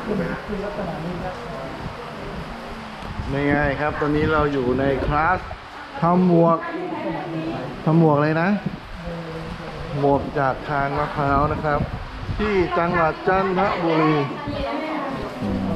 ขึ้นลักษณะนี้ครับไม่ไงครับ ตอนนี้เราอยู่ในคลาสทำหมวกเลยนะ หมวกจากทางมะพร้าวนะครับ ที่จังหวัดจันทบุรี